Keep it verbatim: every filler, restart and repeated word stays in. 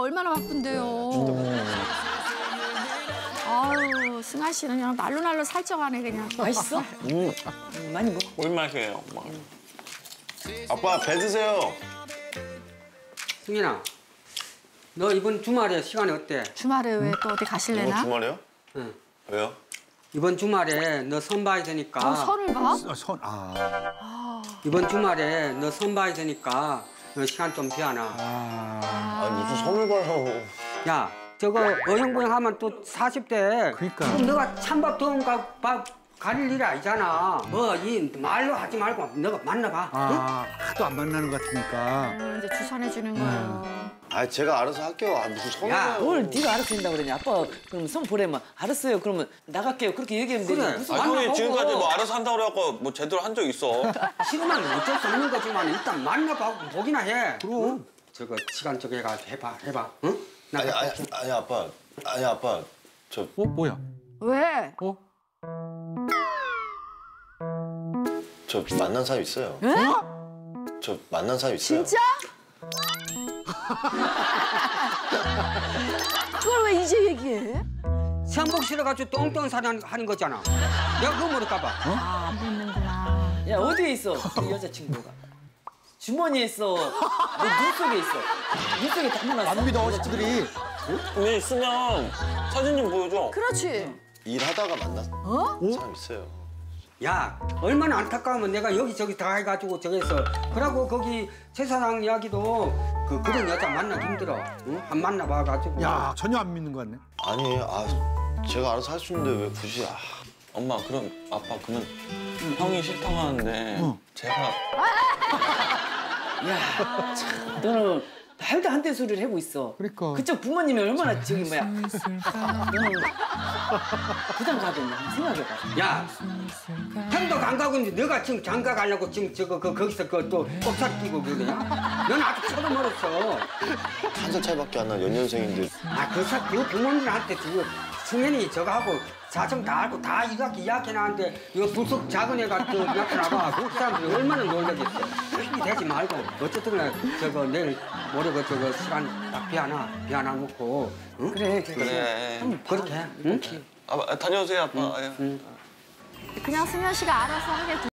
얼마나 바쁜데요. 아유, 승아 씨는 그냥 날로날로 살쪄가네 그냥. 맛있어? 음. 음, 많이 먹어. 꿀 맛이에요, 엄마. 아빠 배 드세요. 승인아, 너 이번 주말에 시간이 어때? 주말에 왜 또 어디 이번 가실래나? 주말에요? 응. 왜요? 이번 주말에 너 선 봐야 되니까. 어, 선을 봐? 아, 선, 아. 이번 주말에 너 선 봐야 되니까 너 시간 좀 비워놔. 아. 아니 무슨 선을 봐요. 야, 저거 어영부영하면 또 사십 대. 그러니까. 그럼 너가 찬밥 더운 밥 가릴 일이 아니잖아. 뭐 이 말로 하지 말고 너가 만나봐. 아, 하도 안 만나는 것 같으니까. 음, 이제 주선해 주는 거예요. 아 제가 알아서 할게요. 아 무슨 선을 야, 봐요. 뭘 네가 알아서 된다고 그러냐. 아빠 그럼 선 보내면 알았어요. 그러면 나갈게요. 그렇게 얘기하면 되지. 그래. 무슨 아, 만나보고. 형이 지금까지 뭐 알아서 한다고 그래갖고 뭐 제대로 한 적 있어. 싫으면 어쩔 수 없는 거지만 일단 만나봐 보기나 해. 그럼. 응? 저거 시간 저기 해가지고 해봐, 해봐. 응? 나 아니 아니 아니 아빠 아니 아빠 저 어, 뭐야? 왜? 어? 저 만난 사람 있어요. 에? 저 만난 사람 있어요. 진짜? 그걸 왜 이제 얘기해? 시한복 실어가지고 똥똥 살이 하는 거잖아. 내가 그거 모를까 봐. 아, 안 믿는구나. 야 어디에 있어? 그 여자친구가. 주머니에 있어. 내 눈 속에 있어. 눈 속에 담아놨어. 안 믿어, 식구들이. 근데 있으면 사진 좀 보여줘. 그렇지. 일하다가 만난 어? 사람 있어요. 야, 얼마나 안타까우면 내가 여기저기 다 해가지고 저기서 그러고 거기 최사장 이야기도 그 그런 여자 만나기 힘들어. 응? 안 만나봐가지고. 야, 전혀 안 믿는 것 같네. 아니 아 제가 알아서 할 수 있는데 왜 굳이 아. 엄마, 그럼 아빠 그러면 형이 싫다고 하는데 응. 제가 야, 참, 너는 말도 안 되는 소리를 하고 있어. 그러니까. 그쪽 부모님이 얼마나 저기 뭐야. 너는 부담 가겠냐 생각해봐. 야, 형도 안 가고 있는데 너가 지금 장가 가려고 지금 저거 그 거기서 그또 꼭살 끼고 그러냐? 넌 아직 서도 멀었어. 한 살 차이밖에 안 난 연년생인데 아, 그, 사, 그 부모님한테 지금 승현이 저거 하고 사정 다 알고 다 이렇게 이야기해놨는데 이거 불속 작은 애가 또 이렇게 나가. 그 사람들이 얼마나 놀라겠어. 힘이 되지 말고 어쨌든 간에 저거 내일 모레 그 저거 시간 딱 비하나 비하나 놓고 응? 그래 그래. 그래. 그렇게 해. 응? 아, 다녀오세요, 아빠. 응. 그냥 승현 씨가 알아서 하게